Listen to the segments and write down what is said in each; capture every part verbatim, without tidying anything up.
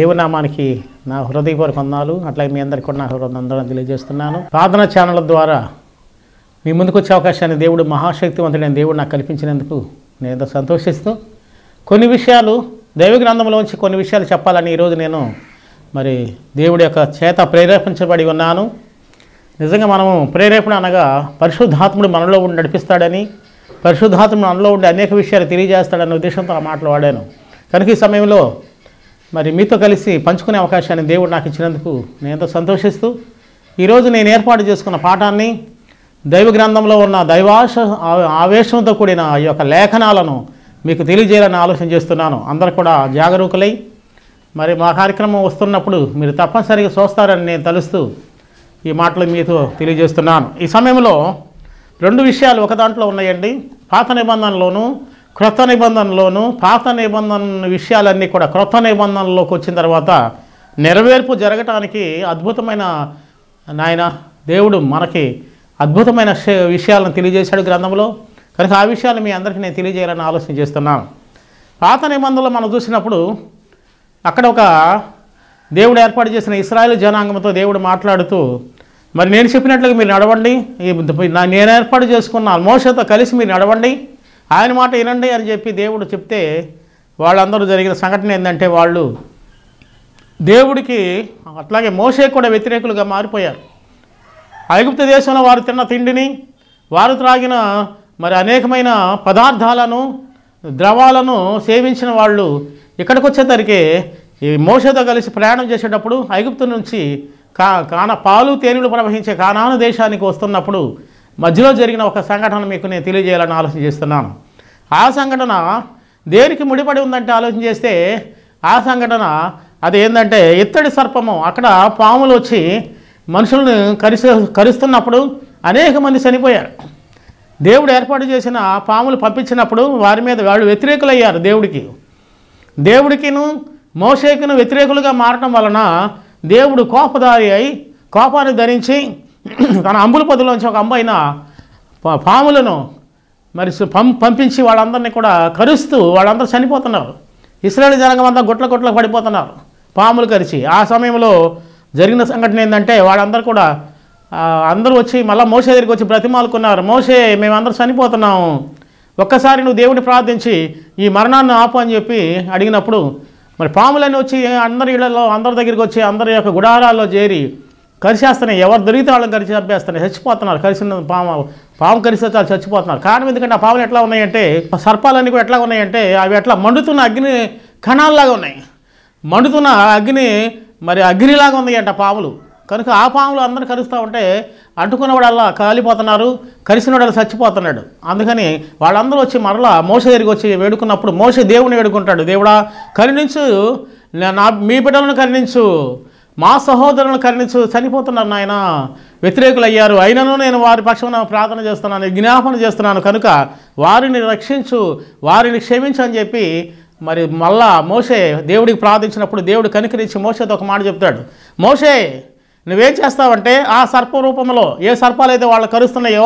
దేవునామానికి నా హృదయపూర్వక వందనాలు. అట్లాగే మీ అందరికీ కూడా నా హృదయం తెలియజేస్తున్నాను. ప్రార్థన ఛానల్ ద్వారా మీ ముందుకు వచ్చే అవకాశాన్ని దేవుడు మహాశక్తివంతుడైన దేవుడు నాకు కల్పించినందుకు నేను సంతోషిస్తూ కొన్ని విషయాలు దైవ గ్రంథంలోంచి కొన్ని విషయాలు చెప్పాలని ఈరోజు నేను మరి దేవుడి యొక్క చేత ప్రేరేపించబడి ఉన్నాను. నిజంగా మనము ప్రేరేపణ అనగా పరిశుద్ధాత్ముడు మనలో ఉండి నడిపిస్తాడని, పరిశుద్ధాత్ముడు మనలో ఉండి అనేక విషయాలు తెలియజేస్తాడనే ఉద్దేశంతో ఆ మాటలు వాడాను. కనుక ఈ సమయంలో మరి మీతో కలిసి పంచుకునే అవకాశాన్ని దేవుడు నాకు ఇచ్చినందుకు నేను ఎంతో సంతోషిస్తూ ఈరోజు నేను ఏర్పాటు చేసుకున్న పాఠాన్ని దైవ గ్రంథంలో ఉన్న దైవాశ ఆవేశంతో కూడిన ఈ యొక్క లేఖనాలను మీకు తెలియజేయాలని ఆలోచన చేస్తున్నాను. అందరూ కూడా జాగరూకులై మరి మా కార్యక్రమం వస్తున్నప్పుడు మీరు తప్పనిసరిగా చూస్తారని నేను తలుస్తూ ఈ మాటలు మీతో తెలియజేస్తున్నాను. ఈ సమయంలో రెండు విషయాలు ఒక దాంట్లో ఉన్నాయండి. పాత నిబంధనలోను క్రొత్త నిబంధనలోను పాత నిబంధన విషయాలన్నీ కూడా క్రొత్త నిబంధనలోకి వచ్చిన తర్వాత నెరవేర్పు జరగటానికి అద్భుతమైన నాయన దేవుడు మనకి అద్భుతమైన విషయాలను తెలియజేశాడు గ్రంథంలో. కనుక ఆ విషయాలు మీ అందరికీ నేను తెలియజేయాలని ఆలోచన చేస్తున్నాను. పాత నిబంధనలు మనం చూసినప్పుడు అక్కడ ఒక దేవుడు ఏర్పాటు చేసిన ఇశ్రాయేలు జనాంగంతో దేవుడు మాట్లాడుతూ మరి నేను చెప్పినట్లుగా మీరు నడవండి, నేను ఏర్పాటు చేసుకున్న మోషతో కలిసి మీరు నడవండి, ఆయన మాట వినండి అని చెప్పి దేవుడు చెప్తే వాళ్ళందరూ జరిగిన సంఘటన ఏంటంటే వాళ్ళు దేవుడికి అట్లాగే మోషే కూడా వ్యతిరేకులుగా మారిపోయారు. ఐగుప్తు దేశంలో వారు తిన్న తిండిని, వారు త్రాగిన మరి అనేకమైన పదార్థాలను ద్రవాలను సేవించిన వాళ్ళు ఇక్కడికి వచ్చేసరికి ఈ మోషేతో కలిసి ప్రయాణం చేసేటప్పుడు ఐగుప్తు నుంచి కా కాన పాలు తేనెలు ప్రవహించే కానాను దేశానికి వస్తున్నప్పుడు మధ్యలో జరిగిన ఒక సంఘటన మీకు నేను తెలియజేయాలని ఆలోచన చేస్తున్నాను. ఆ సంఘటన దేనికి ముడిపడి ఉందంటే ఆలోచన చేస్తే ఆ సంఘటన అది ఏంటంటే ఇత్తడి సర్పము. అక్కడ పాములు వచ్చి మనుషులను కరిసి కరుస్తున్నప్పుడు అనేక మంది చనిపోయారు. దేవుడు ఏర్పాటు చేసిన పాములు పంపించినప్పుడు వారి మీద వాళ్ళు వ్యతిరేకులయ్యారు. దేవుడికి దేవుడికిను మోషేకును వ్యతిరేకులుగా మారటం వలన దేవుడు కోపదారి అయి కోపాన్ని ధరించి తన అంబుల పొదిలోంచి ఒక అంబైన పాములను మరి పం పంపించి వాళ్ళందరినీ కూడా కరుస్తూ వాళ్ళందరూ చనిపోతున్నారు. ఇశ్రాయేలు జనాంగం అంతా గుట్ల గుట్లకు పడిపోతున్నారు పాములు కరిచి. ఆ సమయంలో జరిగిన సంఘటన ఏంటంటే వాళ్ళందరూ కూడా అందరూ వచ్చి మళ్ళీ మోషే దగ్గరికి వచ్చి బ్రతిమాలుకున్నారు. మోషే మేమందరూ చనిపోతున్నాము, ఒక్కసారి నువ్వు దేవుడిని ప్రార్థించి ఈ మరణాన్ని ఆపు అని చెప్పి అడిగినప్పుడు మరి పాములన్నీ వచ్చి అందరి ఇళ్లలో అందరి దగ్గరికి వచ్చి అందరి యొక్క గుడారాల్లో చేరి కరిచేస్తున్నాయి. ఎవరు దొరికితే వాళ్ళని కరిచి చంపేస్తున్నాయి, చచ్చిపోతున్నారు. కలిసిన పాము పాము కరిస్తే చాలా చచ్చిపోతున్నారు. కారణం ఎందుకంటే ఆ పాములు ఎట్లా ఉన్నాయంటే సర్పాలన్నీ కూడా ఎట్లా ఉన్నాయంటే అవి ఎట్లా మండుతున్న అగ్ని కణాల్లాగా ఉన్నాయి. మండుతున్న అగ్ని మరి అగ్నిలాగా ఉన్నాయంట పాములు. కనుక ఆ పాములు అందరూ కరుస్తూ ఉంటే అంటుకున్నవాడు అలా కాలిపోతున్నారు, కరిసినవాడు అలా చచ్చిపోతున్నాడు. అందుకని వాళ్ళందరూ వచ్చి మరలా మోషే దగ్గరికి వచ్చి వేడుకున్నప్పుడు మోషే దేవుని వేడుకుంటాడు, దేవుడా కరుణించు, నా మీ బిడ్డలను కరుణించు, మా సహోదరులను కరుణించు, చనిపోతున్నారు నాయన, వ్యతిరేకులు అయ్యారు, అయినను నేను వారి పక్షాన ప్రార్థన చేస్తున్నాను, జ్ఞాపన చేస్తున్నాను, కనుక వారిని రక్షించు, వారిని క్షమించు అని చెప్పి మరి మళ్ళా మోషే దేవుడికి ప్రార్థించినప్పుడు దేవుడు కనికరించి మోషేతో ఒక మాట చెప్తాడు. మోషే నువ్వేం చేస్తావంటే ఆ సర్ప రూపంలో ఏ సర్పాలు అయితే వాళ్ళు కరుస్తున్నాయో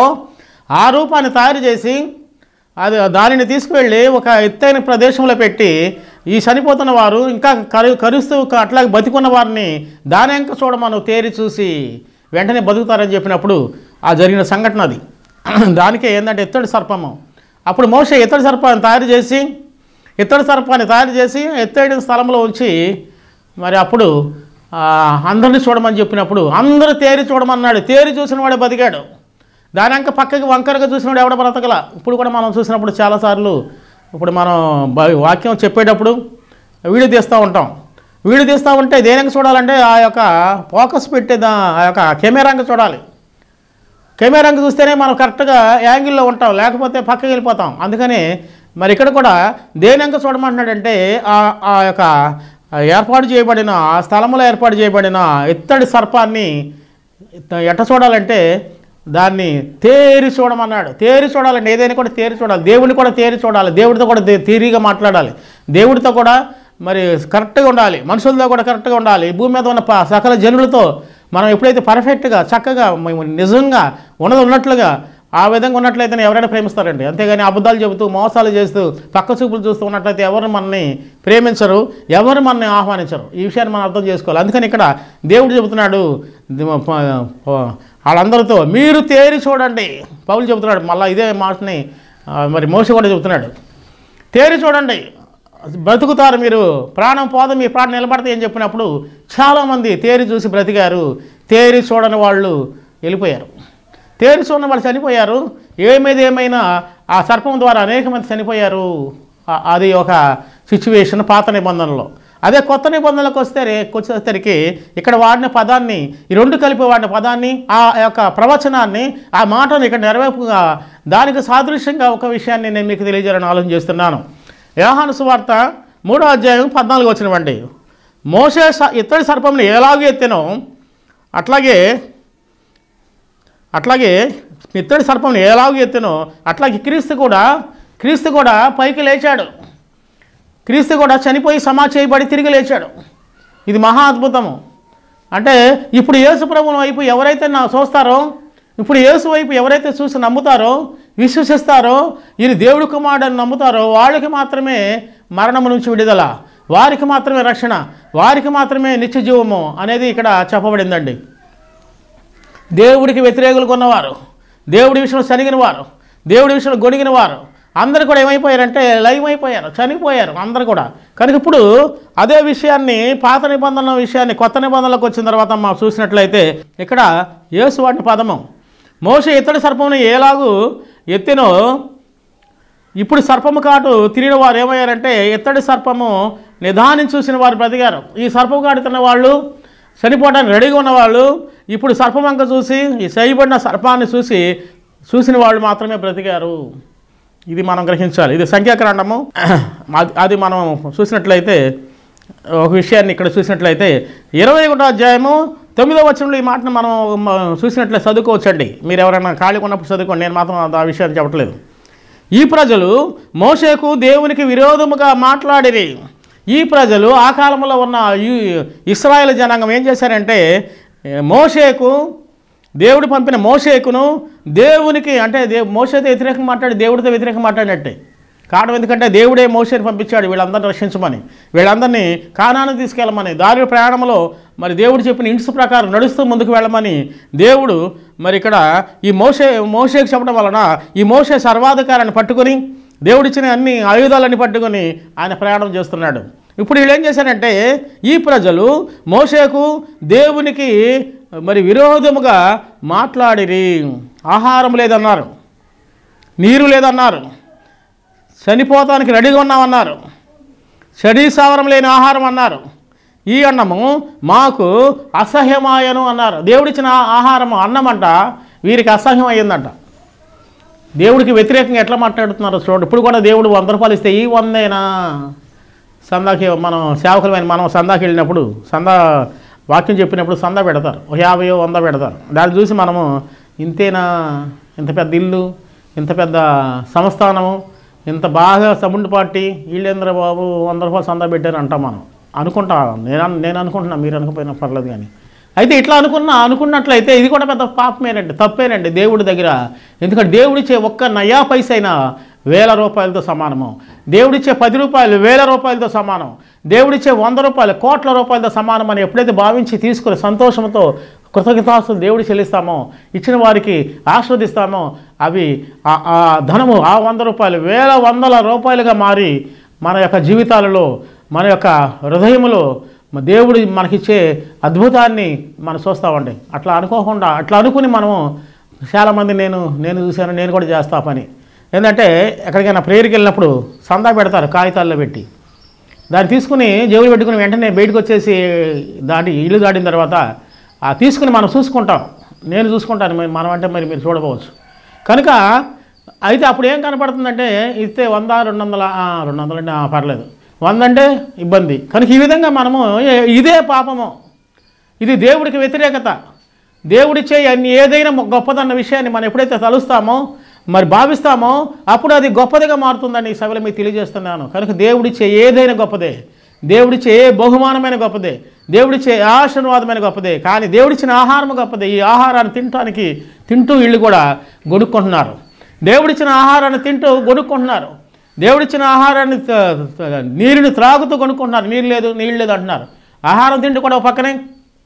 ఆ రూపాన్ని తయారు చేసి అది దానిని తీసుకువెళ్ళి ఒక ఎత్తైన ప్రదేశంలో పెట్టి ఈ చనిపోతున్న వారు ఇంకా కరు కరుస్తూ అట్లాగే బతికున్న వారిని దాని ఇంకా చూడమను తేరి చూసి వెంటనే బతుకుతారని చెప్పినప్పుడు ఆ జరిగిన సంఘటన అది. దానికే ఏంటంటే ఎత్తడి సర్పము. అప్పుడు మోషే ఎత్తడి సర్పాన్ని తయారు చేసి ఇత్తడి సర్పాన్ని తయారు చేసి ఎత్తైన స్థలంలో ఉంచి మరి అప్పుడు అందరినీ చూడమని చెప్పినప్పుడు అందరూ తేరి చూడమన్నాడు. తేరి చూసిన వాడే బతికాడు. దాని అంక పక్కకి వంకరగా చూసినవాడు ఎవడ బ్రతకల. ఇప్పుడు కూడా మనం చూసినప్పుడు చాలాసార్లు ఇప్పుడు మనం వాక్యం చెప్పేటప్పుడు వీడియో తీస్తూ ఉంటాం. వీడియో తీస్తూ ఉంటే దేనికి చూడాలంటే ఆ యొక్క ఫోకస్ పెట్టే దా ఆ యొక్క కెమెరాకి చూడాలి. కెమెరాకి చూస్తేనే మనం కరెక్ట్గా యాంగిల్లో ఉంటాం, లేకపోతే పక్కకి వెళ్ళిపోతాం. అందుకని మరి ఇక్కడ కూడా దేనింక చూడమంటున్నాడంటే ఆ యొక్క ఏర్పాటు చేయబడిన ఆ స్థలంలో ఏర్పాటు చేయబడిన ఇత్తడి సర్పాన్ని ఎట్ట చూడాలంటే దాన్ని తేరి చూడమన్నాడు. తేరి చూడాలంటే ఏదైనా కూడా తేరి చూడాలి, దేవుడిని కూడా తేరి చూడాలి, దేవుడితో కూడా తీరిగా మాట్లాడాలి, దేవుడితో కూడా మరి కరెక్ట్గా ఉండాలి, మనుషులతో కూడా కరెక్ట్గా ఉండాలి. ఈ భూమి మీద ఉన్న సకల జనులతో మనం ఎప్పుడైతే పర్ఫెక్ట్గా చక్కగా నిజంగా ఉన్నది ఉన్నట్లుగా ఆ విధంగా ఉన్నట్లయితే ఎవరైనా ప్రేమిస్తారండి. అంతేగాని అబద్ధాలు చెబుతూ మోసాలు చేస్తూ పక్క చూపులు చూస్తూ ఉన్నట్లయితే ఎవరు మనల్ని ప్రేమించరు, ఎవరు మనల్ని ఆహ్వానించరు. ఈ విషయాన్ని మనం అర్థం చేసుకోవాలి. అందుకని ఇక్కడ దేవుడు చెబుతున్నాడు వాళ్ళందరితో, మీరు తేరి చూడండి. పౌలు చెబుతున్నాడు మళ్ళీ ఇదే మాటని మరి మోషే కూడా చెబుతున్నాడు, తేరి చూడండి బ్రతుకుతారు మీరు, ప్రాణం పోదు మీ ప్రాణం నిలబడతాయి అని చెప్పినప్పుడు చాలామంది తేరి చూసి బ్రతికారు, తేరి చూడని వాళ్ళు వెళ్ళిపోయారు. తేరి చూడని వాళ్ళు చనిపోయారు. ఏమేది ఏమైనా ఆ సర్పం ద్వారా అనేక మంది చనిపోయారు. అది ఒక సిచ్యువేషన్ పాత నిబంధనలో. అదే కొత్త నిబంధనలకు వస్తే వచ్చేసరికి ఇక్కడ వాడిన పదాన్ని, ఈ రెండు కలిపి వాడిన పదాన్ని, ఆ యొక్క ప్రవచనాన్ని, ఆ మాటను ఇక్కడ నెరవేర్పుగా దానికి సాదృశ్యంగా ఒక విషయాన్ని నేను మీకు తెలియజేయాలని ఆలోచన చేస్తున్నాను. యోహాను సువార్త మూడో అధ్యాయం పద్నాలుగు వచ్చినవండి. మోషే ఇత్తడి సర్పంని ఎలాగో ఎత్తెనో అట్లాగే అట్లాగే ఇత్తడి సర్పంని ఎలాగో ఎత్తెనో అట్లాగే క్రీస్తు కూడా క్రీస్తు కూడా పైకి లేచాడు. క్రీస్తు కూడా చనిపోయి సమా చేయబడి తిరిగి లేచాడు. ఇది మహా అద్భుతము. అంటే ఇప్పుడు యేసు ప్రభువుని వైపు ఎవరైతే నా చూస్తారో, ఇప్పుడు యేసు వైపు ఎవరైతే చూసి నమ్ముతారో, విశ్వసిస్తారో, ఇది దేవుడి కుమారుడని నమ్ముతారో వాళ్ళకి మాత్రమే మరణం నుంచి విడుదల, వారికి మాత్రమే రక్షణ, వారికి మాత్రమే నిత్య జీవము అనేది ఇక్కడ చెప్పబడిందండి. దేవుడికి వ్యతిరేకులు కొన్నవారు, దేవుడి విషయంలో సనిగిన వారు, దేవుడి విషయంలో గొడిగిన వారు అందరూ కూడా ఏమైపోయారంటే లైవ్ అయిపోయారు, చనిపోయారు అందరూ కూడా. కనుక ఇప్పుడు అదే విషయాన్ని పాత నిబంధనల విషయాన్ని కొత్త నిబంధనలకు వచ్చిన తర్వాత మనం చూసినట్లయితే ఇక్కడ యేసు వాడిన పదము, మోషే ఇత్తడి సర్పమును ఎలాగూ ఎత్తెనో ఇప్పుడు సర్పము కాటు తిరిగిన వారు ఏమయ్యారంటే ఇత్తడి సర్పము నిదానించి చూసిన వారు బ్రతికారు. ఈ సర్పము కాటు తిన్న వాళ్ళు, చనిపోవడానికి రెడీగా ఉన్నవాళ్ళు ఇప్పుడు సర్పమంక చూసి, ఈ చేయబడిన సర్పాన్ని చూసి చూసిన వాళ్ళు మాత్రమే బ్రతికారు. ఇది మనం గ్రహించాలి. ఇది సంఖ్యాకాండము. అది మనం చూసినట్లయితే ఒక విషయాన్ని ఇక్కడ చూసినట్లయితే ఇరవై ఒకటో అధ్యాయము తొమ్మిదో వచనంలో ఈ మాటను మనం చూసినట్లయితే చదువుకోవచ్చండి. మీరు ఎవరైనా ఖాళీగా ఉన్నప్పుడు చదువుకోండి, నేను మాత్రం ఆ విషయాన్ని చెప్పట్లేదు. ఈ ప్రజలు మోషేకు దేవునికి విరోధముగా మాట్లాడిరి. ఈ ప్రజలు ఆ కాలంలో ఉన్న ఇశ్రాయేలు జనాంగం ఏం చేశారంటే మోషేకు, దేవుడు పంపిన మోషేకును దేవునికి అంటే దే మోషేతో వ్యతిరేకంగా మాట్లాడి దేవుడితో వ్యతిరేకంగా మాట్లాడినట్టే. కారణం ఎందుకంటే దేవుడే మోషేని పంపించాడు వీళ్ళందరినీ రక్షించమని, వీళ్ళందరినీ కానాను తీసుకెళ్ళమని, దారి ప్రయాణంలో మరి దేవుడు చెప్పిన ఇంట్స్ ప్రకారం నడుస్తూ ముందుకు వెళ్ళమని దేవుడు మరి ఇక్కడ ఈ మోషే మోషేకి చెప్పడం వలన ఈ మోషే సర్వాధికారాన్ని పట్టుకొని దేవుడిచ్చిన అన్ని ఆయుధాలన్నీ పట్టుకొని ఆయన ప్రయాణం చేస్తున్నాడు. ఇప్పుడు వీళ్ళు ఏం చేశారంటే ఈ ప్రజలు మోషేకు దేవునికి మరి విరోధముగా మాట్లాడిరి. ఆహారం లేదన్నారు, నీరు లేదన్నారు, చనిపోతానికి రెడీగా ఉన్నామన్నారు, శరీసావరం లేని ఆహారం అన్నారు, ఈ అన్నము మాకు అసహ్యమాయను అన్నారు. దేవుడిచ్చిన ఆహారము అన్నమంట వీరికి అసహ్యం అయ్యిందంట. దేవుడికి వ్యతిరేకంగా ఎట్లా మాట్లాడుతున్నారు చూడండి. ఇప్పుడు కూడా దేవుడు వంద రూపాయలు ఇస్తే ఈ వందేనా, సందాకి మనం సేవకులమైన మనం సందాకి వెళ్ళినప్పుడు సందా వాక్యం చెప్పినప్పుడు సందా పెడతారు, ఒక యాభయో వంద పెడతారు. దాన్ని చూసి మనము ఇంతేనా, ఇంత పెద్ద ఇల్లు, ఇంత పెద్ద సంస్థానము, ఇంత బాగా సముండు పార్టీ, వీళ్ళేంద్ర బాబు వంద రూపాయలు సందా పెట్టారు అంటాం మనం. అనుకుంటా నేను నేను అనుకుంటున్నా, మీరు అనుకోపోయినా పర్లేదు. కానీ అయితే ఇట్లా అనుకున్నా అనుకున్నట్లయితే ఇది కూడా పెద్ద పాపమేనండి, తప్పేనండి దేవుడి దగ్గర. ఎందుకంటే దేవుడిచ్చే ఒక్క నయా పైసైనా వేల రూపాయలతో సమానము, దేవుడిచ్చే పది రూపాయలు వేల రూపాయలతో సమానం, దేవుడిచ్చే వంద రూపాయలు కోట్ల రూపాయలతో సమానం అని ఎప్పుడైతే భావించి తీసుకుని సంతోషంతో కృతజ్ఞతాస్తులు దేవుడు చెల్లిస్తామో, ఇచ్చిన వారికి ఆస్వాదిస్తామో, అవి ఆ ధనము ఆ వంద రూపాయలు వేల వందల రూపాయలుగా మారి మన యొక్క జీవితాలలో, మన యొక్క హృదయములో దేవుడు మనకిచ్చే అద్భుతాన్ని మనం చూస్తామండి. అట్లా అనుకోకుండా అట్లా అనుకుని మనము చాలామంది నేను నేను చూశాను, నేను కూడా చేస్తా పని ఏంటంటే ఎక్కడికైనా ప్రేయర్కి వెళ్ళినప్పుడు సందా పెడతారు కాగితాల్లో పెట్టి, దాన్ని తీసుకుని జేబులు పెట్టుకుని వెంటనే బయటకు వచ్చేసి దాటి ఇల్లు దాటిన తర్వాత ఆ తీసుకుని మనం చూసుకుంటాం. నేను చూసుకుంటాను, మనం అంటే మరి మీరు చూడవచ్చు. కనుక అయితే అప్పుడు ఏం కనపడుతుందంటే ఇస్తే వంద రెండు వందల రెండు వందలు అంటే పర్లేదు, వంద అంటే ఇబ్బంది. కనుక ఈ విధంగా మనము ఇదే పాపము, ఇది దేవుడికి వ్యతిరేకత. దేవుడిచ్చే అన్ని ఏదైనా గొప్పదన్న విషయాన్ని మనం ఎప్పుడైతే తలుస్తామో మరి భావిస్తామో అప్పుడు అది గొప్పదిగా మారుతుందని ఈ సభలో మీకు తెలియజేస్తున్నాను. కనుక దేవుడిచ్చే ఏదైనా గొప్పదే, దేవుడిచ్చే ఏ బహుమానమైన గొప్పదే, దేవుడిచ్చే ఆశీర్వాదమైన గొప్పదే, కానీ దేవుడిచ్చిన ఆహారం గొప్పదే. ఈ ఆహారాన్ని తినటానికి తింటూ వీళ్ళు కూడా గొనుక్కుంటున్నారు. దేవుడిచ్చిన ఆహారాన్ని తింటూ గొనుక్కుంటున్నారు. దేవుడిచ్చిన ఆహారాన్ని నీరుని త్రాగుతూ కొనుక్కుంటున్నారు. నీరు లేదు నీళ్ళు లేదు అంటున్నారు. ఆహారం తింటూ కూడా ఒక పక్కనే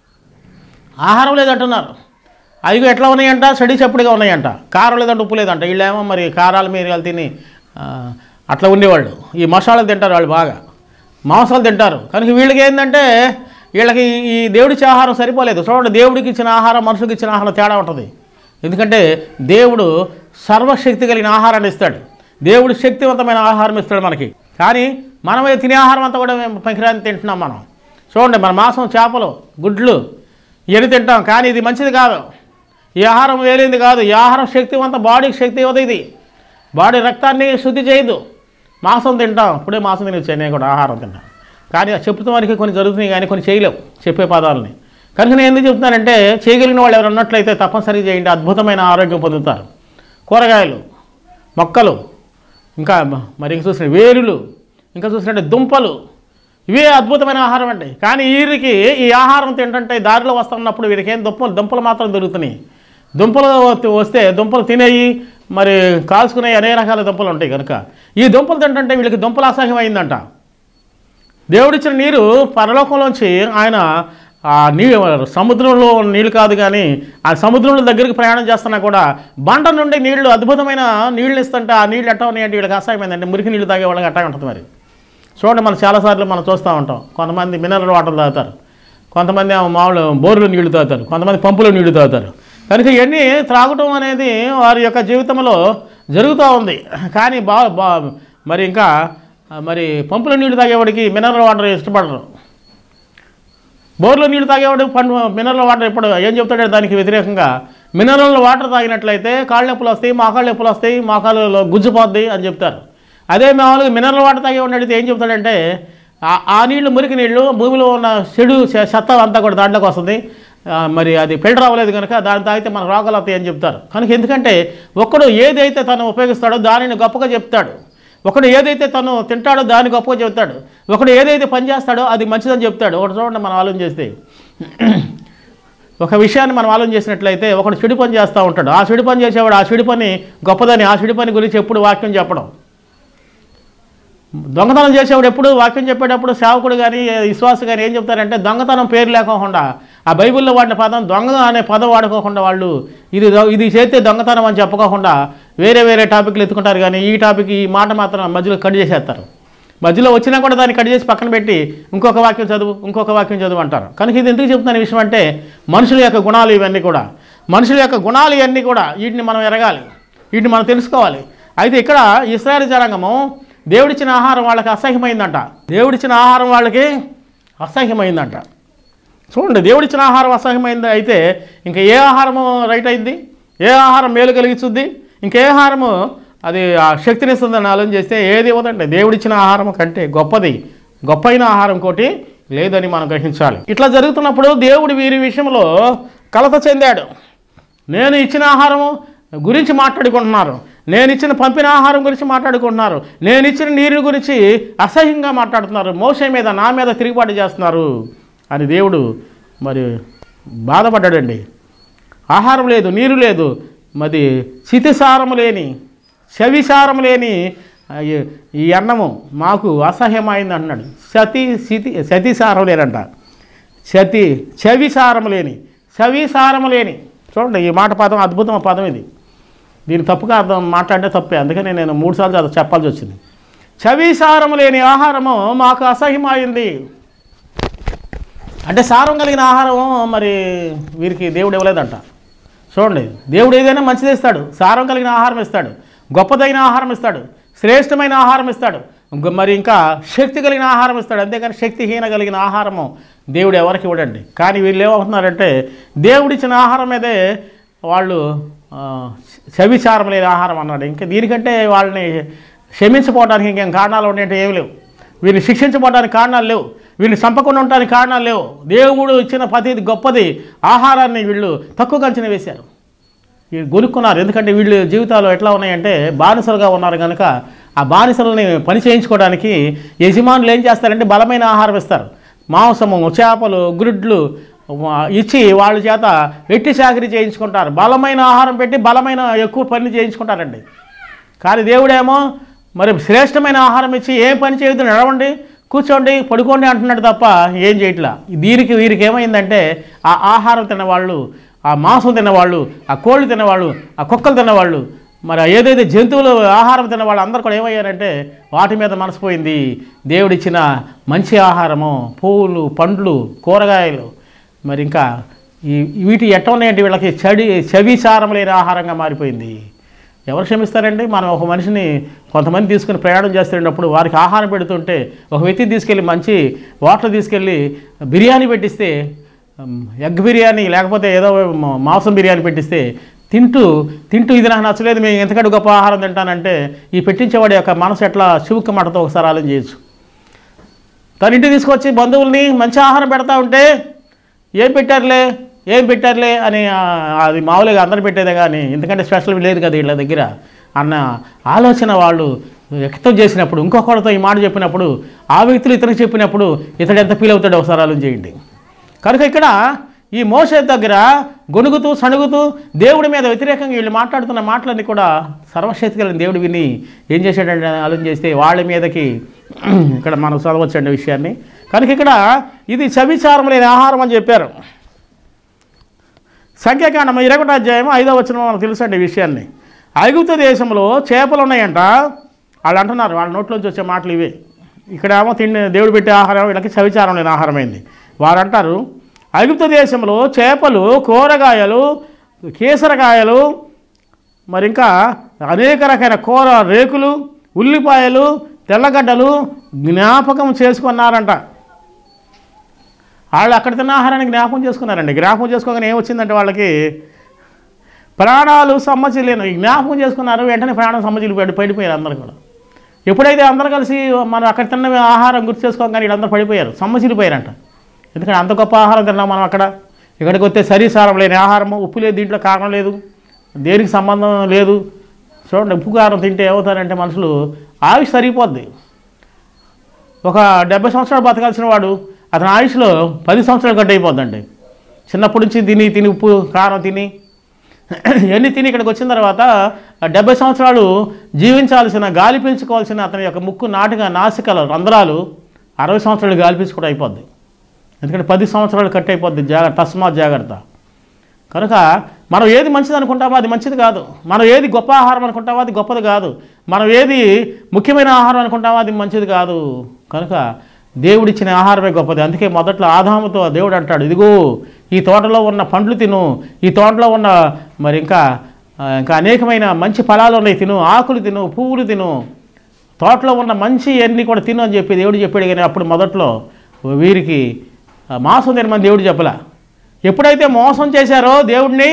ఆహారం లేదంటున్నారు. అవి ఎట్లా ఉన్నాయంట, స్టడీ చెప్పుడుగా ఉన్నాయంట. కారం లేదంటే ఉప్పు లేదంట. వీళ్ళేమో మరి కారాలు మిరియాలు తిని అట్లా ఉండేవాళ్ళు. ఈ మసాలాలు తింటారు వాళ్ళు, బాగా మాంసాలు తింటారు. కనుక వీళ్ళకి ఏంటంటే వీళ్ళకి ఈ దేవుడిచ్చే ఆహారం సరిపోలేదు. చూడండి, దేవుడికి ఇచ్చిన ఆహారం మనుషులకు ఇచ్చిన ఆహారం తేడా ఉంటుంది. ఎందుకంటే దేవుడు సర్వశక్తి కలిగిన ఆహారాన్ని ఇస్తాడు. దేవుడు శక్తివంతమైన ఆహారం ఇస్తాడు మనకి. కానీ మనమే తినే ఆహారం అంతా కూడా మేము పనికిరాని తింటున్నాం మనం. చూడండి, మన మాంసం, చేపలు, గుడ్లు ఇవన్నీ తింటాం, కానీ ఇది మంచిది కాదు. ఈ ఆహారం వేరేది కాదు. ఈ ఆహారం శక్తివంత, బాడీకి శక్తి ఇవ్వదు. ఇది బాడీ రక్తాన్ని శుద్ధి చేయదు. మాంసం తింటాం, ఇప్పుడే మాంసం తినొచ్చాయి, నేను కూడా ఆహారం తింటాను. కానీ చెప్తున్న వారికి కొన్ని జరుగుతున్నాయి, కానీ కొన్ని చేయలేవు చెప్పే పదాలని. కనుక నేను ఎందుకు చెప్తున్నానంటే, చేయగలిగిన వాళ్ళు ఎవరు ఉన్నట్లయితే తప్పనిసరిగా చేయండి, అద్భుతమైన ఆరోగ్యం పొందుతారు. కూరగాయలు, మొక్కలు, ఇంకా మరి ఇంకా చూసిన వేరులు, ఇంకా చూసినట్టే దుంపలు, ఇవే అద్భుతమైన ఆహారం అండి. కానీ వీరికి ఈ ఆహారం తింటుంటే దారిలో వస్తున్నప్పుడు వీరికి ఏం దుంపలు దుంపలు మాత్రం దొరుకుతున్నాయి. దుంపలు వస్తే దుంపలు తినేవి, మరి కాల్చుకునే అనేక రకాల దుంపలు ఉంటాయి. కనుక ఈ దుంపలు తింటుంటే వీళ్ళకి దుంపలు అసహ్యం అయిందంట. దేవుడిచ్చిన నీరు పరలోకంలోంచి ఆయన ఆ నీ సముద్రంలో నీళ్ళు కాదు, కానీ ఆ సముద్రంలో దగ్గరికి ప్రయాణం చేస్తున్నా కూడా బండ నుండి నీళ్లు, అద్భుతమైన నీళ్ళు ఇస్తుంటే ఆ నీళ్ళు ఎట్టా ఉన్నాయంటే వీళ్ళకి అసహ్యమైందంటే మురికి నీళ్ళు తాగే వాళ్ళకి అట్టా ఉంటుంది. మరి చూడండి, మనం చాలాసార్లు మనం చూస్తూ ఉంటాం. కొంతమంది మినరల్ వాటర్ తాగుతారు, కొంతమంది మామూలు బోర్లో నీళ్లు తాగుతారు, కొంతమంది పంపులో నీళ్లు తాగుతారు. కనుక ఇవన్నీ త్రాగటం అనేది వారి యొక్క జీవితంలో జరుగుతూ ఉంది. కానీ బా బా మరి ఇంకా మరి పంపులో నీళ్లు తాగేవాడికి మినరల్ వాటర్ ఇష్టపడరు. బోర్లో నీళ్లు తాగేవాడు పండు మినరల్ వాటర్ ఎప్పుడు ఏం చెప్తాడంటే దానికి వ్యతిరేకంగా, మినరల్ వాటర్ తాగినట్లయితే కాళ్ళ నొప్పులు వస్తాయి, మోకాళ్ళ నొప్పులు వస్తాయి, మోకాళ్ళలో గుజ్జుపోద్ది అని చెప్తారు. అదే మామూలుగా మినరల్ వాటర్ తాగేవాడిని అడిగితే ఏం చెప్తాడంటే, ఆ నీళ్లు మురికి నీళ్లు, భూమిలో ఉన్న చెడు చెత్త అంతా కూడా దాంట్లోకి వస్తుంది, మరి అది ఫిల్టర్ అవ్వలేదు కనుక దాన్ని తాగితే మన రోగాలు అవుతాయి అని చెప్తారు. కనుక ఎందుకంటే ఒకడు ఏదైతే తను ఉపయోగిస్తాడో దానిని గొప్పగా చెప్తాడు. ఒకడు ఏదైతే తను తింటాడో దాన్ని గొప్పగా చెప్తాడు. ఒకడు ఏదైతే పని చేస్తాడో అది మంచిదని చెప్తాడు. ఒకటి చూడండి, మనం ఆలోచన చేస్తే ఒక విషయాన్ని మనం ఆలోచన చేసినట్లయితే ఒకడు చెడు పని చేస్తూ ఉంటాడు. ఆ చెడు పని చేసేవాడు ఆ చెడు పని గొప్పదని, ఆ చెడు పని గురించి ఎప్పుడు వాక్యం చెప్పడం. దొంగతనం చేసేవాడు ఎప్పుడు వాక్యం చెప్పేటప్పుడు సేవకుడు కానీ విశ్వాస కానీ ఏం చెప్తారంటే, దొంగతనం పేరు లేకోకుండా ఆ బైబిల్లో వాడిన పదం దొంగ అనే పదం వాడుకోకుండా వాళ్ళు ఇది ఇది చేస్తే దొంగతనం అని చెప్పుకోకుండా వేరే వేరే టాపిక్లు ఎత్తుకుంటారు. కానీ ఈ టాపిక్ ఈ మాట మాత్రం మధ్యలో కట్ చేసేస్తారు. మధ్యలో వచ్చినా కూడా దాన్ని కట్ చేసి పక్కన పెట్టి ఇంకొక వాక్యం చదువు ఇంకొక వాక్యం చదువు అంటారు. కనుక ఇది ఎందుకు చెప్తున్న విషయం అంటే, మనుషుల యొక్క గుణాలు ఇవన్నీ కూడా, మనుషుల యొక్క గుణాలు ఇవన్నీ కూడా వీటిని మనం ఎరగాలి, వీటిని మనం తెలుసుకోవాలి. అయితే ఇక్కడ ఇశ్రాయేలు జనాంగము దేవుడిచ్చిన ఆహారం వాళ్ళకి అసహ్యమైందంట. దేవుడిచ్చిన ఆహారం వాళ్ళకి అసహ్యమైందంట. చూడండి, దేవుడిచ్చిన ఆహారం అసహ్యమైంది అయితే ఇంకా ఏ ఆహారము రైట్ అయింది, ఏ ఆహారం మేలు కలిగిస్తుంది, ఇంకే ఆహారము అది ఆ శక్తినిస్తుందని ఆలోచన చేస్తే ఏది ఇవ్వదండి. దేవుడిచ్చిన ఆహారం కంటే గొప్పది, గొప్పైన ఆహారం కోటి లేదని మనం గ్రహించాలి. ఇట్లా జరుగుతున్నప్పుడు దేవుడు వీరి విషయంలో కలత చెందాడు. నేను ఇచ్చిన ఆహారము గురించి మాట్లాడుకుంటున్నారు, నేను ఇచ్చిన పంపిన ఆహారం గురించి మాట్లాడుకుంటున్నారు, నేను ఇచ్చిన నీరు గురించి అసహ్యంగా మాట్లాడుతున్నారు, మోషే మీద నా మీద తిరుగుబాటు చేస్తున్నారు అని దేవుడు మరి బాధపడ్డాడండి. ఆహారం లేదు, నీరు లేదు, మరి శితిసారము లేని శవిసారం లేని ఈ అన్నము మాకు అసహ్యమైంది అంటున్నాడు. సతి శితి శతిసారం లేనంట, శతి చవిసారం లేని శవిసారం లేని. చూడండి, ఈ మాట పదం అద్భుతమైన పదం ఇది. దీని తప్పుగా అర్థం మాట్లాడితే తప్పే, అందుకని నేను మూడు సార్లు అది చెప్పాల్సి వచ్చింది. చవిసారం లేని ఆహారము మాకు అసహ్యమైంది అంటే సారం కలిగిన ఆహారం మరి వీరికి దేవుడు ఇవ్వలేదంట. చూడండి, దేవుడు ఏదైనా మంచిది ఇస్తాడు, సారం కలిగిన ఆహారం ఇస్తాడు, గొప్పదైన ఆహారం ఇస్తాడు, శ్రేష్టమైన ఆహారం ఇస్తాడు, మరి ఇంకా శక్తి కలిగిన ఆహారం ఇస్తాడు. అంతేకాని శక్తిహీన కలిగిన ఆహారము దేవుడు ఎవరికి ఇవ్వడండి. కానీ వీళ్ళు ఏమవుతున్నారంటే, దేవుడిచ్చిన ఆహారం మీదే వాళ్ళు శవిచారం లేని ఆహారం అన్నాడు. ఇంకా దీనికంటే వాళ్ళని క్షమించపోవడానికి ఇంకేం కారణాలు ఉండేవి ఏమి లేవు, వీరిని శిక్షించబోవడానికి కారణాలు లేవు, వీరిని చంపకుండా ఉండడానికి కారణాలు లేవు. దేవుడు ఇచ్చిన ప్రతిది గొప్పది ఆహారాన్ని వీళ్ళు తక్కువ అంచనా వేశారు, వీళ్ళు గొనుక్కున్నారు. ఎందుకంటే వీళ్ళు జీవితాలు ఎట్లా ఉన్నాయంటే బానిసలుగా ఉన్నారు కనుక ఆ బానిసలని పని చేయించుకోవడానికి యజమానులు ఏం చేస్తారంటే బలమైన ఆహారం ఇస్తారు, మాంసము, చేపలు, గుడ్లు ఇచ్చి వాళ్ళ చేత వెట్టి చాకరీ చేయించుకుంటారు. బలమైన ఆహారం పెట్టి బలమైన ఎక్కువ పని చేయించుకుంటారండి. కానీ దేవుడేమో మరి శ్రేష్టమైన ఆహారం ఇచ్చి ఏం పని చేయొద్దు, నడవండి, కూర్చోండి, పడుకోండి అంటున్నాడు తప్ప ఏం చేయట్లా. దీనికి వీరికి ఏమైందంటే ఆ ఆహారం తిన్నవాళ్ళు, ఆ మాంసం తిన్నవాళ్ళు, ఆ కోళ్ళు తిన్నవాళ్ళు, ఆ కుక్కలు తిన్నవాళ్ళు, మరి ఏదైతే జంతువులు ఆహారం తిన్న వాళ్ళు అందరూ కూడా ఏమయ్యారంటే వాటి మీద మనసిపోయింది. దేవుడిచ్చిన మంచి ఆహారము, పువ్వులు, పండ్లు, కూరగాయలు, మరి ఇంకా ఈ వీటి ఎట్ట ఉన్నాయంటే వీళ్ళకి చడి చవిచారం లేని ఆహారంగా మారిపోయింది. ఎవరు క్షమిస్తారండి? మనం ఒక మనిషిని కొంతమంది తీసుకుని ప్రయాణం చేస్తున్నప్పుడు వారికి ఆహారం పెడుతుంటే ఒక వ్యక్తిని తీసుకెళ్ళి మంచి వాటర్ తీసుకెళ్ళి బిర్యానీ పెట్టిస్తే, ఎగ్ బిర్యానీ లేకపోతే ఏదో మాంసం బిర్యానీ పెట్టిస్తే తింటూ తింటూ ఇది నాకు నచ్చలేదు, మేము ఎంతకంటే గొప్ప ఆహారం తింటానంటే ఈ పెట్టించేవాడి యొక్క మనసు ఎట్లా చివుక్క మటతో ఒకసారి ఆలోచన చేయొచ్చు. తన ఇంటికి తీసుకొచ్చి బంధువుల్ని మంచి ఆహారం పెడతా ఉంటే ఏం పెట్టారులే ఏం పెట్టారులే అని అది మామూలుగా అందరూ పెట్టేదే కానీ ఎందుకంటే స్పెషల్ లేదు కదా వీళ్ళ దగ్గర అన్న ఆలోచన వాళ్ళు వ్యక్తం చేసినప్పుడు, ఇంకొకరితో ఈ మాట చెప్పినప్పుడు, ఆ వ్యక్తులు ఇతనికి చెప్పినప్పుడు ఇతడు ఎంత ఫీల్ అవుతాడో ఒకసారి ఆలోచన చేయండి. కనుక ఇక్కడ ఈ మోషే దగ్గర గొణుగుతూ సణుగుతూ దేవుడి మీద వ్యతిరేకంగా వీళ్ళు మాట్లాడుతున్న మాటలన్నీ కూడా సర్వశక్తి కలిగిన దేవుడు విని ఏం చేశాడంటే ఆలోచన చేస్తే వాళ్ళ మీదకి ఇక్కడ మనం చదవచ్చండి విషయాన్ని. కనుక ఇక్కడ ఇది చవిచారం లేని ఆహారం అని చెప్పారు. సంఖ్యాకాండం ఇరవై ఒకటో అధ్యాయం ఐదో వచనం మనకు తెలుసండి ఈ విషయాన్ని. ఐగుప్తు దేశంలో చేపలు ఉన్నాయంట వాళ్ళు అంటున్నారు, వాళ్ళ నోట్లోంచి వచ్చే మాటలు ఇవే. ఇక్కడేమో తిండి దేవుడు పెట్టే ఆహారం వీళ్ళకి చవిచారం లేని ఆహారమైంది. వారు అంటారు ఐగుప్తు దేశంలో చేపలు, కూరగాయలు, కేసరకాయలు, మరి ఇంకా అనేక రకాల కూర రేకులు, ఉల్లిపాయలు, తెల్లగడ్డలు జ్ఞాపకం చేసుకున్నారంట. వాళ్ళు అక్కడ తిన్న ఆహారాన్ని జ్ఞాపకం చేసుకున్నారండి. జ్ఞాపకం చేసుకోగానే ఏమొచ్చిందంటే వాళ్ళకి ప్రాణాలు సమ్మచిలేను. జ్ఞాపకం చేసుకున్నారు, వెంటనే ప్రాణం సమ్మచిలు పడి పడిపోయారు అందరూ కూడా. ఎప్పుడైతే అందరూ కలిసి మనం అక్కడ తిన్న ఆహారం గుర్తు చేసుకోగానే వీళ్ళందరూ పడిపోయారు, సమ్మచిలిపోయారంట. ఎందుకంటే అంత గొప్ప ఆహారం తిన్నాం మనం అక్కడ. ఇక్కడికి వస్తే శరీసారం లేని ఆహారము, ఉప్పు లేదు, దీంట్లో కారణం లేదు, దేనికి సంబంధం లేదు. చూడండి, ఉప్పు కారం తింటే ఏమవుతారంటే మనుషులు ఆయుష్ సరిపోద్ది. ఒక డెబ్బై సంవత్సరాలు బతకాల్సిన వాడు అతని ఆయుష్లో పది సంవత్సరాలు గడ్డ అయిపోద్దండి. చిన్నప్పటి నుంచి తిని తిని ఉప్పు కారం తిని ఎన్ని తిని ఇక్కడికి వచ్చిన తర్వాత డెబ్బై సంవత్సరాలు జీవించాల్సిన, గాలి పీల్చుకోవాల్సిన అతని యొక్క ముక్కు నాటుగా నాసికల రంధ్రాలు అరవై సంవత్సరాలు గాలి పీల్చుకోవడం అయిపోద్ది. ఎందుకంటే పది సంవత్సరాలు కట్ అయిపోద్ది. జాగ్రత్త, తస్మాత్ జాగ్రత్త. కనుక మనం ఏది మంచిది అనుకుంటామో అది మంచిది కాదు. మనం ఏది గొప్ప ఆహారం అనుకుంటామో అది గొప్పది కాదు. మనం ఏది ముఖ్యమైన ఆహారం అనుకుంటామో అది మంచిది కాదు. కనుక దేవుడిచ్చిన ఆహారమే గొప్పది. అందుకే మొదట్లో ఆదాముతో దేవుడు అంటాడు, ఇదిగో ఈ తోటలో ఉన్న పండ్లు తిను, ఈ తోటలో ఉన్న మరి ఇంకా ఇంకా అనేకమైన మంచి ఫలాలు ఉన్నాయి, తిను, ఆకులు తిను, పువ్వులు తిను, తోటలో ఉన్న మంచి అన్నీ కూడా తిను అని చెప్పి దేవుడు చెప్పాడు. కానీ అప్పుడు మొదట్లో వీరికి మాంసం తినమని దేవుడు చెప్పలా. ఎప్పుడైతే మోసం చేశారో దేవుడిని,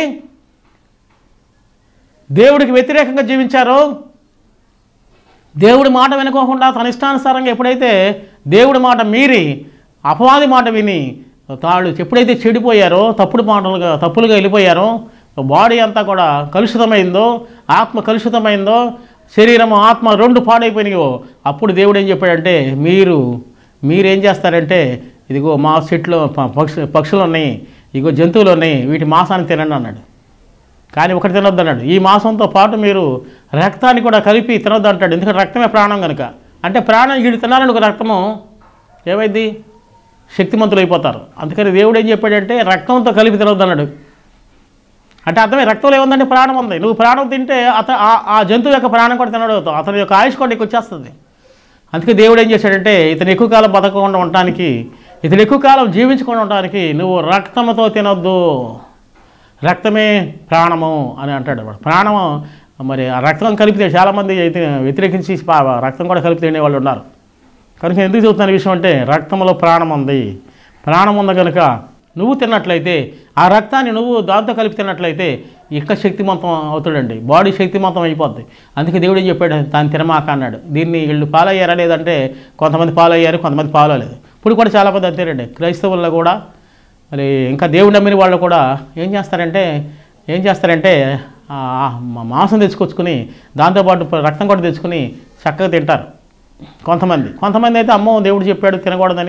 దేవుడికి వ్యతిరేకంగా జీవించారో, దేవుడి మాట వినుకోకుండా తన ఇష్టానుసారంగా ఎప్పుడైతే దేవుడి మాట మీరి అపవాది మాట విని తాళ్ళు ఎప్పుడైతే చెడిపోయారో, తప్పుడు మాటలుగా తప్పులుగా వెళ్ళిపోయారో, బాడీ అంతా కూడా కలుషితమైందో, ఆత్మ కలుషితమైందో, శరీరము ఆత్మ రెండు పాడైపోయినాయో, అప్పుడు దేవుడు ఏం చెప్పాడంటే మీరు మీరేం చేస్తారంటే ఇదిగో మా చెట్లు పక్షు పక్షులు ఉన్నాయి, ఇగో జంతువులు ఉన్నాయి, వీటి మాంసాన్ని తినండి అన్నాడు. కానీ ఒకటి తినొద్దు అన్నాడు. ఈ మాంసంతో పాటు మీరు రక్తాన్ని కూడా కలిపి తినొద్దు అంటాడు. ఎందుకంటే రక్తమే ప్రాణం కనుక. అంటే ప్రాణం వీడు తినాలని ఒక రక్తము ఏమైంది, శక్తిమంతులు అయిపోతారు. అందుకని దేవుడు ఏం చెప్పాడంటే రక్తంతో కలిపి తినొద్దు అన్నాడు. అంటే అర్థమే, రక్తంలో ఏముందంటే ప్రాణం ఉంది. నువ్వు ప్రాణం తింటే అత ఆ జంతువు యొక్క ప్రాణం కూడా తినడం, అతని యొక్క ఆయుష్ కూడా నీకు వచ్చేస్తుంది. అందుకే దేవుడు ఏం చేశాడంటే ఇతను ఎక్కువ కాలం బతకకుండా ఉండటానికి, ఇతను ఎక్కువ కాలం జీవించకుండా ఉండటానికి నువ్వు రక్తంతో తినొద్దు, రక్తమే ప్రాణము అని అంటాడు. ప్రాణము మరి ఆ రక్తం కలిపితే చాలామంది అయితే వ్యతిరేకించి రక్తం కూడా కలిపి తినే వాళ్ళు ఉన్నారు. కనుక ఎందుకు చెబుతున్న విషయం అంటే రక్తంలో ప్రాణం ఉంది. ప్రాణం ఉంది కనుక నువ్వు తిన్నట్లయితే, ఆ రక్తాన్ని నువ్వు దాంతో కలిపి తిన్నట్లయితే ఇక్క శక్తిమంతం అవుతాడండి, బాడీ శక్తిమంతం అయిపోద్ది. అందుకే దేవుడు ఏం చెప్పాడు, దాన్ని తినమాక అన్నాడు. దీన్ని వీళ్ళు పాలయ్యారా లేదంటే కొంతమంది పాలయ్యారు, కొంతమంది పాలలేదు. ఇప్పుడు కూడా చాలామంది అంతేనండి. క్రైస్తవుల్లో కూడా మరి ఇంకా దేవుడు నమ్మిన వాళ్ళు కూడా ఏం చేస్తారంటే ఏం చేస్తారంటే మాంసం తెచ్చుకొచ్చుకుని దాంతోపాటు రక్తం కూడా తెచ్చుకుని చక్కగా తింటారు కొంతమంది. కొంతమంది అయితే అమ్మో దేవుడు చెప్పాడు తినకూడదని,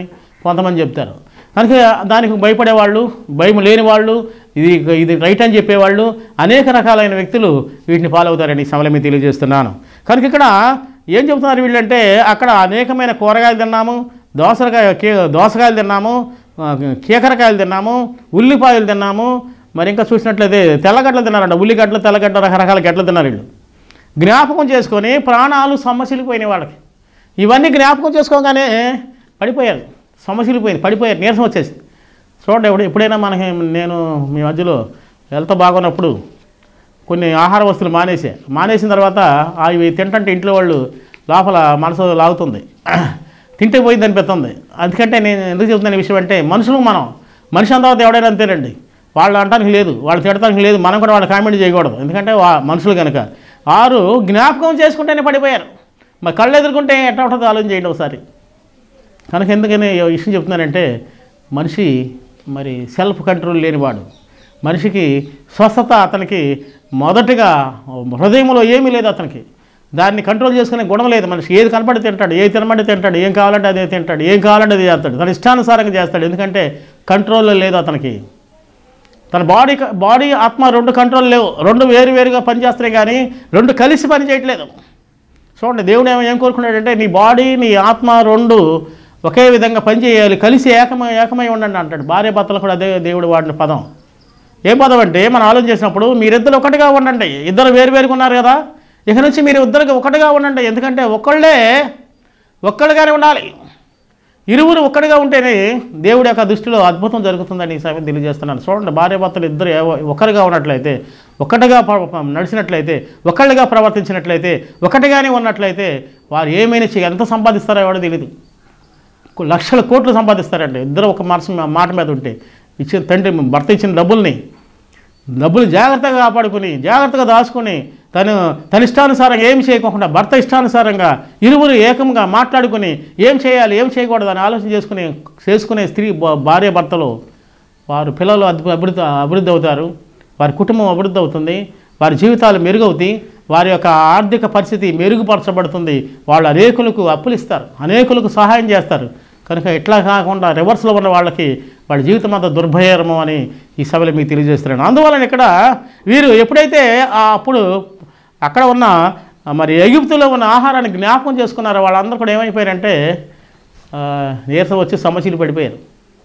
కొంతమంది చెప్తారు. కనుక దానికి భయపడేవాళ్ళు, భయం లేని వాళ్ళు, ఇది ఇది రైట్ అని చెప్పేవాళ్ళు, అనేక రకాలైన వ్యక్తులు వీటిని ఫాలో అవుతారని ఈ సమయంలో మీకు తెలియజేస్తున్నాను. కనుక ఇక్కడ ఏం చెబుతున్నారు వీళ్ళంటే, అక్కడ అనేకమైన కూరగాయలు తిన్నాము, దోసకాయ కే దోసకాయలు తిన్నాము, కీకరకాయలు తిన్నాము, ఉల్లిపాయలు తిన్నాము, మరి ఇంకా చూసినట్లయితే తెల్లగడ్డలు తిన్నారంట. ఉల్లిగడ్డలు, తెల్లగడ్డ, రకరకాల గడ్డలు తిన్నారు వీళ్ళు. జ్ఞాపకం చేసుకొని ప్రాణాలు సమస్యలిపోయినాయి వాళ్ళకి. ఇవన్నీ జ్ఞాపకం చేసుకోగానే పడిపోయారు, సమస్యలిపోయింది, పడిపోయారు, నీరసం వచ్చేసింది. చూడండి, ఎప్పుడు ఎప్పుడైనా మనకి నేను మీ మధ్యలో హెల్త్ బాగున్నప్పుడు కొన్ని ఆహార వస్తువులు మానేసే మానేసిన తర్వాత అవి తింటుంటే ఇంట్లో వాళ్ళు లోపల మనసు లాగుతుంది, తింటే పోయింది అనిపిస్తుంది. అందుకంటే నేను ఎందుకు చెబుతున్నాను ఈ విషయం అంటే, మనుషులు మనం మనిషి అంత తర్వాత ఎవడైనా అంతేనండి. వాళ్ళు అనడానికి లేదు, వాళ్ళు తిడటానికి లేదు, మనం కూడా వాళ్ళు కామెంట్ చేయకూడదు. ఎందుకంటే వా మనుషులు కనుక. వారు జ్ఞాపకం చేసుకుంటేనే పడిపోయారు. మరి కళ్ళు ఎదుర్కొంటే ఎట్లా ఉంటుందో ఆలోచన చేయండి ఒకసారి. కనుక ఎందుకని ఈ విషయం చెప్తున్నానంటే, మనిషి మరి సెల్ఫ్ కంట్రోల్ లేనివాడు. మనిషికి స్వస్థత అతనికి మొదటిగా హృదయంలో ఏమీ లేదు, అతనికి దాన్ని కంట్రోల్ చేసుకునే గుణం లేదు. మనిషి ఏది కనపడి తింటాడు, ఏది తినబడి తింటాడు, ఏం కావాలంటే అదే తింటాడు, ఏం కావాలంటే అది చేస్తాడు, తన ఇష్టానుసారంగా చేస్తాడు. ఎందుకంటే కంట్రోల్ లేదు అతనికి. తన బాడీ బాడీ ఆత్మ రెండు కంట్రోల్ లేవు, రెండు వేరు వేరుగా పనిచేస్తున్నాయి, కానీ రెండు కలిసి పని చేయట్లేదు. చూడండి, దేవుడు ఏమో ఏం కోరుకున్నాడంటే, నీ బాడీ నీ ఆత్మ రెండు ఒకే విధంగా పనిచేయాలి, కలిసి ఏకమై ఏకమై ఉండండి అంటాడు. భార్య భర్తలు కూడా అదే దేవుడు వాడిన పదం. ఏ పదం అంటే, మనం ఆలోచన చేసినప్పుడు మీరిద్దరు ఒకటిగా ఉండండి. ఇద్దరు వేరు వేరుగా ఉన్నారు కదా, ఇక నుంచి మీరు ఇద్దరికి ఒకటిగా ఉండండి. ఎందుకంటే ఒకళ్ళే ఒక్కళ్ళుగానే ఉండాలి. ఇరువురు ఒక్కడిగా ఉంటేనే దేవుడి యొక్క దృష్టిలో అద్భుతం జరుగుతుందని ఈ సమయం తెలియజేస్తున్నాను. చూడండి, భార్య భర్తలు ఇద్దరు ఒకరిగా ఉన్నట్లయితే, ఒకటిగా నడిచినట్లయితే, ఒకళ్ళుగా ప్రవర్తించినట్లయితే, ఒకటిగానే ఉన్నట్లయితే వారు ఏమైనా ఎంత సంపాదిస్తారో ఎవడో తెలియదు. లక్షల కోట్లు సంపాదిస్తారండి ఇద్దరు ఒక మనసు మాట మీద ఉంటే. ఇచ్చిన తండ్రి భర్త ఇచ్చిన డబ్బుల్ని డబ్బులు జాగ్రత్తగా కాపాడుకుని, జాగ్రత్తగా దాచుకొని, తను తన ఇష్టానుసారంగా ఏం చేయకుండా భర్త ఇష్టానుసారంగా ఇరువురు ఏకంగా మాట్లాడుకుని ఏం చేయాలి, ఏం చేయకూడదు అని ఆలోచన చేసుకుని చేసుకునే స్త్రీ భార్య భర్తలు, వారు పిల్లలు అభివృద్ధి అభివృద్ధి అవుతారు, వారి కుటుంబం అభివృద్ధి అవుతుంది, వారి జీవితాలు మెరుగవుతాయి, వారి యొక్క ఆర్థిక పరిస్థితి మెరుగుపరచబడుతుంది. వాళ్ళు అనేకులకు అప్పులు ఇస్తారు, అనేకులకు సహాయం చేస్తారు. కనుక ఇట్లా కాకుండా రివర్స్లో ఉన్న వాళ్ళకి వాళ్ళ జీవితం అంతా దుర్భయరము అని ఈ సభలో మీకు తెలియజేస్తున్నాను. అందువలన ఇక్కడ వీరు ఎప్పుడైతే అప్పుడు అక్కడ ఉన్న మరి ఎగిప్తులో ఉన్న ఆహారాన్ని జ్ఞాపకం చేసుకున్నారో, వాళ్ళందరూ కూడా ఏమైపోయారంటే నీరసం వచ్చి సమస్యలు పడిపోయారు.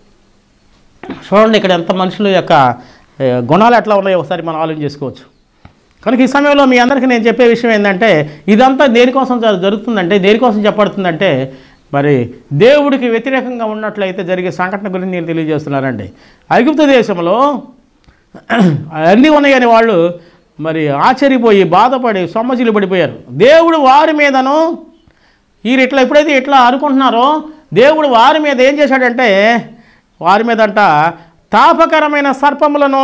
చూడండి, ఇక్కడ ఎంత మనుషుల యొక్క గుణాలు ఎట్లా ఉన్నాయో ఒకసారి మనం ఆలోచన చేసుకోవచ్చు. కనుక ఈ సమయంలో మీ అందరికీ నేను చెప్పే విషయం ఏంటంటే, ఇదంతా దేనికోసం జరుగుతుందంటే, దేనికోసం చెప్పబడుతుందంటే, మరి దేవుడికి వ్యతిరేకంగా ఉన్నట్లయితే జరిగే సంఘటన గురించి నేను తెలియజేస్తున్నానండి. ఐగుప్తు దేశంలో అన్నీ ఉన్నాయని వాళ్ళు మరి ఆశ్చర్యపోయి బాధపడి సొమ్మసిలు పడిపోయారు. దేవుడు వారి మీదను వీరు ఇట్లా ఎప్పుడైతే ఇట్లా అనుకుంటున్నారో, దేవుడు వారి మీద ఏం చేశాడంటే, వారి మీదంట తాపకరమైన సర్పములను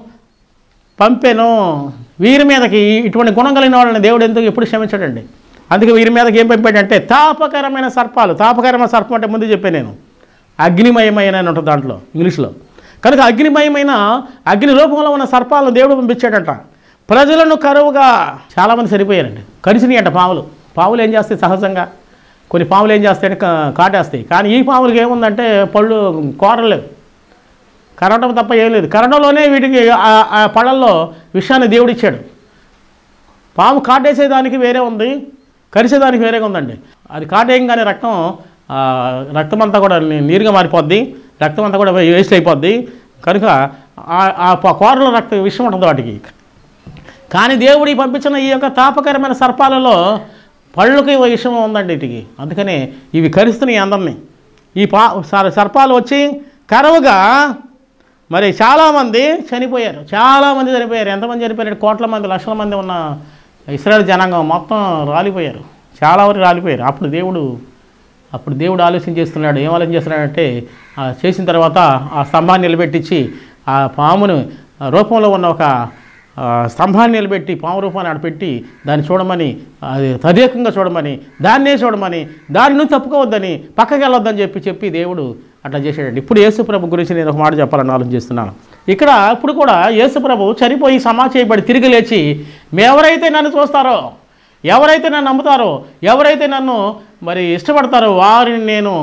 పంపెను. వీరి మీదకి ఇటువంటి గుణం కలిగిన వాళ్ళని దేవుడు ఎందుకు ఎప్పుడు క్షమించాడండి. అందుకే వీరి మీదకి ఏం పంపాడంటే తాపకరమైన సర్పాలు. తాపకరమైన సర్పం అంటే ముందు చెప్పాను నేను, అగ్నిమయమైన అని ఉంటుంది దాంట్లో ఇంగ్లీష్లో. కనుక అగ్నిమయమైన అగ్ని రూపంలో ఉన్న సర్పాలను దేవుడు పంపించాడంట. ప్రజలను కరువుగా చాలామంది సరిపోయారండి. కరిసినాయి అంట పాములు. పాములు ఏం చేస్తాయి సహజంగా, కొన్ని పాములు ఏం చేస్తాయంటే కాటేస్తాయి. కానీ ఈ పాములకి ఏముందంటే పళ్ళు కోరలేవు, కరవడం తప్ప ఏం లేదు. కరవడంలోనే వీటికి ఆ పళ్ళల్లో విషయాన్ని దేవుడు ఇచ్చాడు. పాము కాటేసేదానికి వేరే ఉంది, కరిసేదానికి వేరేగా ఉందండి. అది కాటేయంగానే రక్తం రక్తం అంతా కూడా నీరుగా మారిపోద్ది, రక్తం అంతా కూడా వేస్ట్ అయిపోద్ది. కనుక ఆ కూరలో రక్తం విషయం ఉంటుంది వాటికి. కానీ దేవుడి పంపించిన ఈ యొక్క తాపకరమైన సర్పాలలో పళ్ళకి విషయం ఉందండి వీటికి. అందుకనే ఇవి కరుస్తున్నాయి అందరినీ. ఈ పా సర్పాలు వచ్చి కరవుగా మరి చాలామంది చనిపోయారు. చాలామంది చనిపోయారు. ఎంతమంది చనిపోయారు? కోట్ల మంది, లక్షల మంది ఉన్న ఇశ్రాయేలు జనాంగం మొత్తం రాలిపోయారు, చాలా వరకు రాలిపోయారు. అప్పుడు దేవుడు అప్పుడు దేవుడు ఆలోచన చేస్తున్నాడు. ఏం ఆలోచన చేస్తున్నాడంటే, చేసిన తర్వాత ఆ స్తంభాన్ని నిలబెట్టించి ఆ పామును రూపంలో ఉన్న ఒక స్తంభాన్ని నిలబెట్టి పాము రూపాన్ని ఆడపెట్టి దాన్ని చూడమని, అది తదేకంగా చూడమని, దాన్నే చూడమని, దాని నుంచి తప్పుకోవద్దని, పక్కకి వెళ్ళొద్దని చెప్పి చెప్పి దేవుడు అట్లా చేశాడండి. ఇప్పుడు యేసుప్రభు గురించి నేను ఒక మాట చెప్పాలని ఆలోచిస్తున్నాను. ఇక్కడ ఇప్పుడు కూడా యేసుప్రభు చనిపోయి సమాధి చేయబడి తిరిగి లేచి, ఎవరైతే నన్ను చూస్తారో, ఎవరైతే నన్ను నమ్ముతారో, ఎవరైతే నన్ను మరి ఇష్టపడతారో వారిని నేను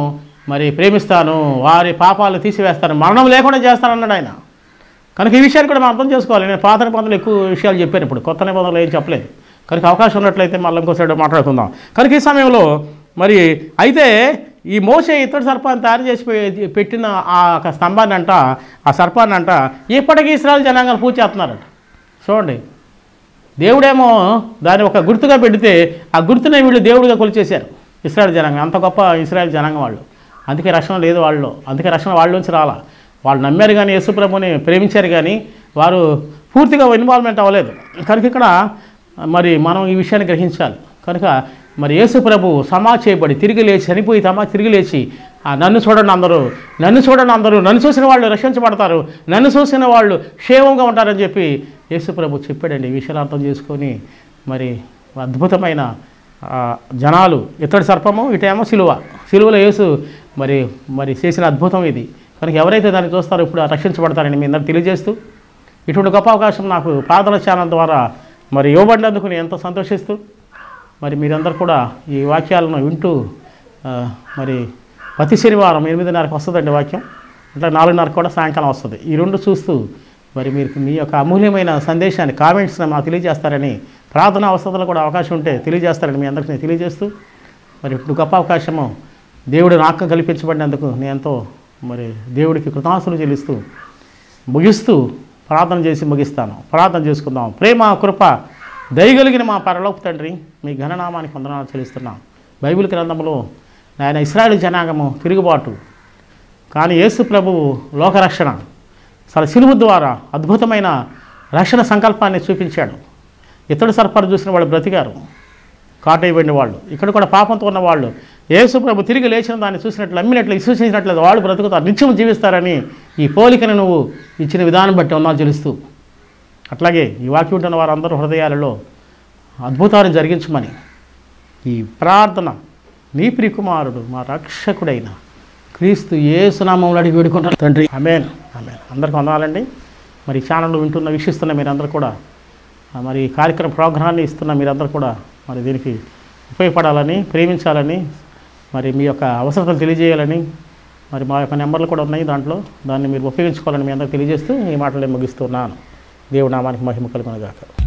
మరి ప్రేమిస్తాను, వారి పాపాలు తీసివేస్తాను, మరణం లేకుండా చేస్తానన్నాడు ఆయన. కనుక ఈ విషయాన్ని కూడా మనం అర్థం చేసుకోవాలి. నేను పాత నిబంధనలు ఎక్కువ విషయాలు చెప్పాను, ఇప్పుడు కొత్త నిబంధనలు ఏం చెప్పలేదు. కనుక అవకాశం ఉన్నట్లయితే మళ్ళీ ఇంకోసారి మాట్లాడుకుందాం. కనుక ఈ సమయంలో మరి అయితే ఈ మోషే ఇతడు సర్పాన్ని తయారు చేసి పెట్టిన ఆ స్తంభాన్ని అంట, ఆ సర్పాన్ని అంట ఇప్పటికీ ఇశ్రాయేలు జనాంగాలు పూజ చేస్తున్నారట. చూడండి, దేవుడేమో దాన్ని ఒక గుర్తుగా పెడితే ఆ గుర్తునే వీళ్ళు దేవుడిగా కొలిచేశారు ఇశ్రాయేలు జనాంగం. అంత గొప్ప ఇశ్రాయేలు జనాంగం వాళ్ళు. అందుకే రక్షణ లేదు వాళ్ళలో, అందుకే రక్షణ వాళ్ళలోంచి రాలా. వాళ్ళు నమ్మారు కానీ యేసుప్రభుని ప్రేమించారు కానీ వారు పూర్తిగా ఇన్వాల్వ్మెంట్ అవ్వలేదు. కనుక ఇక్కడ మరి మనం ఈ విషయాన్ని గ్రహించాలి. కనుక మరి యేసుప్రభు సమా చేయబడి తిరిగి లేచి చనిపోయి తమా తిరిగి లేచి నన్ను చూడండి అందరూ, నన్ను చూడండి అందరూ, నన్ను చూసిన వాళ్ళు రక్షించబడతారు, నన్ను చూసిన వాళ్ళు క్షేమంగా ఉంటారని చెప్పి యేసుప్రభు చెప్పాడండి. ఈ విషయాలు అర్థం చేసుకొని మరి అద్భుతమైన జనాలు, ఇతడి సర్పము ఇటేమో సిలువ, సిలువలో యేసు మరి మరి చేసిన అద్భుతం ఇది. కనుక ఎవరైతే దాన్ని చూస్తారో ఇప్పుడు రక్షించబడతారని మీ అందరూ తెలియజేస్తూ, ఇటువంటి గొప్ప అవకాశం నాకు ప్రార్థన ఛానల్ ద్వారా మరి ఇవ్వబడినందుకు నేను ఎంతో సంతోషిస్తూ, మరి మీరందరూ కూడా ఈ వాక్యాలను వింటూ మరి ప్రతి శనివారం ఎనిమిదిన్నరకు వస్తుందండి వాక్యం, అంటే నాలుగున్నరకు కూడా సాయంకాలం వస్తుంది. ఈ రెండు చూస్తూ మరి మీరు మీ యొక్క అమూల్యమైన సందేశాన్ని కామెంట్స్ని మాకు తెలియజేస్తారని, ప్రార్థన అవసరాలు కూడా అవకాశం ఉంటే తెలియజేస్తారని మీ అందరికీ నేను తెలియజేస్తూ, మరి ఇప్పుడు గొప్ప అవకాశము దేవుడు నాకు కల్పించబడినందుకు నేను ఎంతో మరి దేవుడికి కృతజ్ఞతలు చెల్లిస్తూ ముగిస్తూ ప్రార్థన చేసి ముగిస్తాను. ప్రార్థన చేసుకుందాం. ప్రేమ కృప దయగలిగిన మా పరలోక తండ్రి, మీ ఘననామానికి వందనాలు చెల్లిస్తున్నాం. బైబిల్ గ్రంథంలో ఆయన ఇశ్రాయేలు జనాంగము తిరుగుబాటు, కానీ యేసు ప్రభువు లోకరక్షణ అసలు సిలువ ద్వారా అద్భుతమైన రక్షణ సంకల్పాన్ని చూపించాడు. ఇతడు సర్పాలు చూసిన వాళ్ళు బ్రతికారు, కాటేయబడిన వాళ్ళు, ఇక్కడ కూడా పాపంతో ఉన్న వాళ్ళు యేసు ప్రభు తిరిగి లేచిన దాన్ని చూసినట్లు, అమ్మినట్లు, విశ్వసించినట్లయితే వాళ్ళు బ్రతుకుతారు, నిత్యం జీవిస్తారని ఈ పోలికను నువ్వు ఇచ్చిన విధానం బట్టి ఉన్నావు తెలుస్తూ, అట్లాగే ఈ వాక్యం ఉంటున్న వారందరూ హృదయాలలో అద్భుతాన్ని జరిగించమని ఈ ప్రార్థన నీ ప్రియకుమారుడు మా రక్షకుడైన క్రీస్తు యేసు నామములో అడిగి వేడుకుంటాను తండ్రి. ఆమేన్, ఆమేన్. అందరికీ వందనాలండి. మరి ఛానల్ వింటున్న వీక్షిస్తున్న మీరందరూ కూడా మరి కార్యక్రమ ప్రోగ్రాన్ని ఇస్తున్న మీరందరూ కూడా మరి దీనికి ఉపయోగపడాలని, ప్రేమించాలని, మరి మీ యొక్క అవసరతలు తెలియజేయాలని, మరి మా యొక్క నెంబర్లు కూడా ఉన్నాయి దాంట్లో, దాన్ని మీరు ఉపయోగించుకోవాలని మీ అందరికీ తెలియజేస్తూ ఈ మాటలు ముగిస్తున్నాను. దేవుడి నామానికి మహిమ కలుగునుగాక.